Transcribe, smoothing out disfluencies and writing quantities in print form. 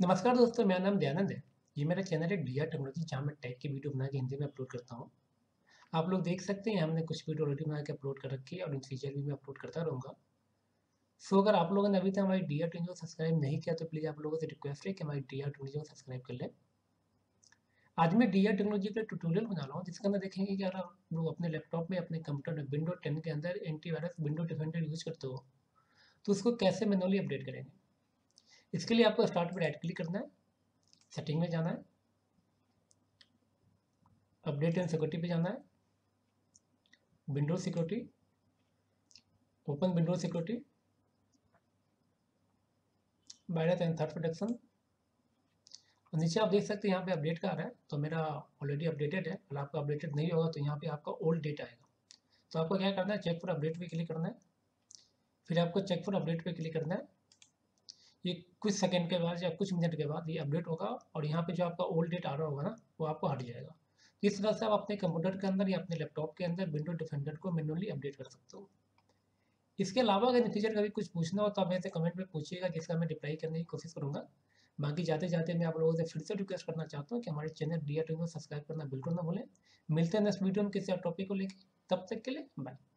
नमस्कार दोस्तों, मेरा नाम दयानंद है। ये मेरा चैनल है डीआर टेक्नोलॉजी, जहाँ मैं टेक की वीडियो बना के हिंदी में अपलोड करता हूँ। आप लोग देख सकते हैं, हमने कुछ वीडियो ऑलरेडी बना के अपलोड कर रखी है और इन फ्यूचर भी मैं अपलोड करता रहूँगा। सो अगर आप लोगों ने अभी तक हमारी डीआर टेक्नोलॉजी को सब्सक्राइब नहीं किया तो प्लीज़ आप लोगों से रिक्वेस्ट है कि हमारी डीआर टेक्नोलॉजी को सब्सक्राइब कर लें। आज मैं डीआर टेक्नोलॉजी का ट्यूटोरियल बना रहा हूँ, जिसके अंदर देखेंगे कि अगर आप लोग अपने लैपटॉप में, अपने कंप्यूटर में विंडो 10 के अंदर एंटीवायरस विंडो डिफेंडर यूज़ करते हो, तो उसको कैसे मैनुअली अपडेट करेंगे। इसके लिए आपको स्टार्ट पर राइट क्लिक करना है, सेटिंग में जाना है, अपडेट एंड सिक्योरिटी पे जाना है, windows security, open windows security, virus and threat protection. और नीचे आप देख सकते हैं यहाँ पे अपडेट का आ रहा है, तो मेरा ऑलरेडी अपडेटेड है। अगर आपका अपडेटेड नहीं होगा तो यहाँ पे आपका ओल्ड डेट आएगा। तो आपको क्या करना है, चेक फॉर अपडेट पे क्लिक करना है, फिर आपको चेक फॉर अपडेट पे क्लिक करना है। ये कुछ सेकंड के बाद या कुछ मिनट के बाद ये अपडेट होगा और यहाँ पे जो आपका ओल्ड डेट आ रहा होगा ना, वो आपको हट जाएगा। इस तरह से आप अपने कंप्यूटर के अंदर या अपने लैपटॉप के अंदर विंडो डिफेंडर को मैनुअली अपडेट कर सकते हो। इसके अलावा अगर इन फ्यूचर कभी कुछ पूछना हो तो आप मेरे से कमेंट में पूछिएगा, जिसका मैं रिप्लाई करने की कोशिश करूँगा। बाकी जाते-जाते मैं आप लोगों से फिर से रिक्वेस्ट करना चाहता हूँ कि हमारे चैनल डीआर टेक को सब्सक्राइब करना बिल्कुल ना भूलें। मिलते हैं नेक्स्ट वीडियो में किसी और टॉपिक को लेके, तब तक के लिए बाय।